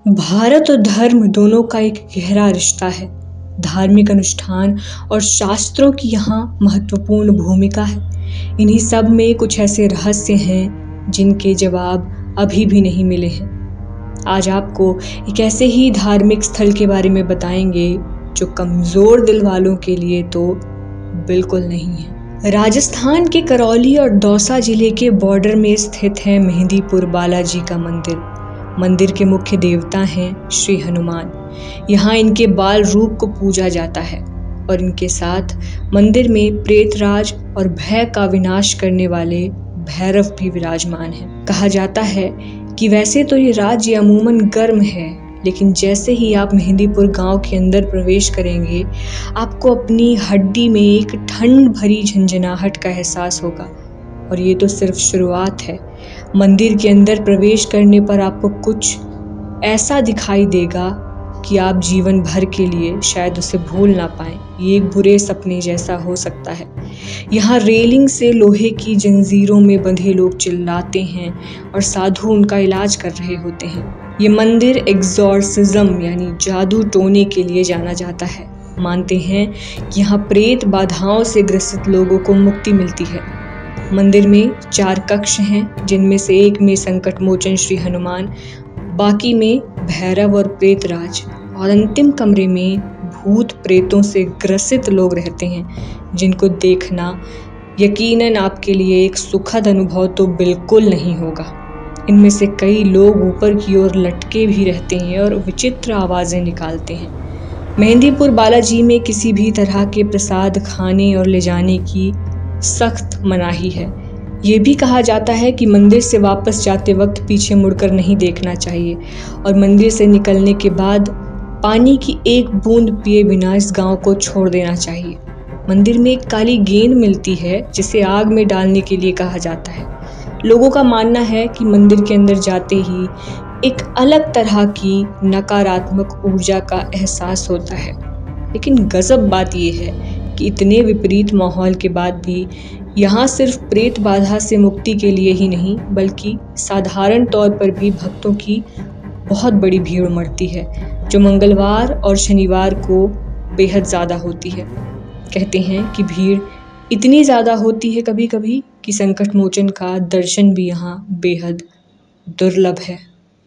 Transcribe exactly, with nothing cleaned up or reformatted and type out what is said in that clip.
भारत और धर्म दोनों का एक गहरा रिश्ता है। धार्मिक अनुष्ठान और शास्त्रों की यहाँ महत्वपूर्ण भूमिका है। इन्हीं सब में कुछ ऐसे रहस्य हैं जिनके जवाब अभी भी नहीं मिले हैं। आज आपको एक ऐसे ही धार्मिक स्थल के बारे में बताएंगे जो कमजोर दिल वालों के लिए तो बिल्कुल नहीं है। राजस्थान के करौली और दौसा जिले के बॉर्डर में स्थित है मेहंदीपुर बालाजी का मंदिर। मंदिर के मुख्य देवता हैं श्री हनुमान। यहाँ इनके बाल रूप को पूजा जाता है और इनके साथ मंदिर में प्रेतराज और भय का विनाश करने वाले भैरव भी विराजमान हैं। कहा जाता है कि वैसे तो ये राज्य अमूमन गर्म है, लेकिन जैसे ही आप मेहंदीपुर गांव के अंदर प्रवेश करेंगे, आपको अपनी हड्डी में एक ठंड भरी झंझनाहट का एहसास होगा। और ये तो सिर्फ शुरुआत है। मंदिर के अंदर प्रवेश करने पर आपको कुछ ऐसा दिखाई देगा कि आप जीवन भर के लिए शायद उसे भूल ना पाएं। ये एक बुरे सपने जैसा हो सकता है। यहाँ रेलिंग से लोहे की जंजीरों में बंधे लोग चिल्लाते हैं और साधु उनका इलाज कर रहे होते हैं। ये मंदिर एग्जॉर्सिज्म यानी जादू टोने के लिए जाना जाता है। मानते हैं कि यहाँ प्रेत बाधाओं से ग्रसित लोगों को मुक्ति मिलती है। मंदिर में चार कक्ष हैं, जिनमें से एक में संकट मोचन श्री हनुमान, बाकी में भैरव और प्रेतराज, और अंतिम कमरे में भूत प्रेतों से ग्रसित लोग रहते हैं, जिनको देखना यकीनन आपके लिए एक सुखद अनुभव तो बिल्कुल नहीं होगा। इनमें से कई लोग ऊपर की ओर लटके भी रहते हैं और विचित्र आवाज़ें निकालते हैं। मेहंदीपुर बालाजी में किसी भी तरह के प्रसाद खाने और ले जाने की सख्त मनाही है। ये भी कहा जाता है कि मंदिर से वापस जाते वक्त पीछे मुड़कर नहीं देखना चाहिए और मंदिर से निकलने के बाद पानी की एक बूंद पिए बिना इस गांव को छोड़ देना चाहिए। मंदिर में एक काली गेंद मिलती है जिसे आग में डालने के लिए कहा जाता है। लोगों का मानना है कि मंदिर के अंदर जाते ही एक अलग तरह की नकारात्मक ऊर्जा का एहसास होता है। लेकिन गजब बात यह है कि इतने विपरीत माहौल के बाद भी यहाँ सिर्फ प्रेत बाधा से मुक्ति के लिए ही नहीं, बल्कि साधारण तौर पर भी भक्तों की बहुत बड़ी भीड़ उमड़ती है, जो मंगलवार और शनिवार को बेहद ज़्यादा होती है। कहते हैं कि भीड़ इतनी ज़्यादा होती है कभी कभी कि संकट मोचन का दर्शन भी यहाँ बेहद दुर्लभ है।